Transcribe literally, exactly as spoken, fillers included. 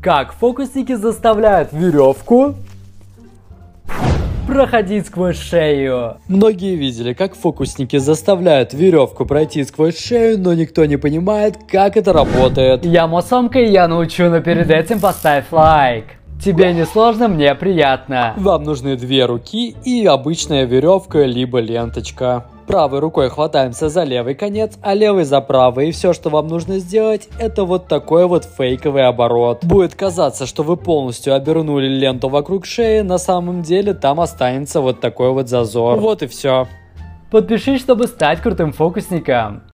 Как фокусники заставляют веревку проходить сквозь шею. Многие видели, как фокусники заставляют веревку пройти сквозь шею, но никто не понимает, как это работает. Я Мосомка, и я научу, но перед этим поставь лайк. Тебе не сложно, мне приятно. Вам нужны две руки и обычная веревка, либо ленточка. Правой рукой хватаемся за левый конец, а левой за правый. И все, что вам нужно сделать, это вот такой вот фейковый оборот. Будет казаться, что вы полностью обернули ленту вокруг шеи, на самом деле там останется вот такой вот зазор. Вот и все. Подпишись, чтобы стать крутым фокусником.